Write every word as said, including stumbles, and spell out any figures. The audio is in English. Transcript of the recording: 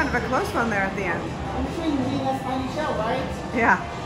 kind of a close one there at the end. I'm between me and that's funny show, right? Yeah.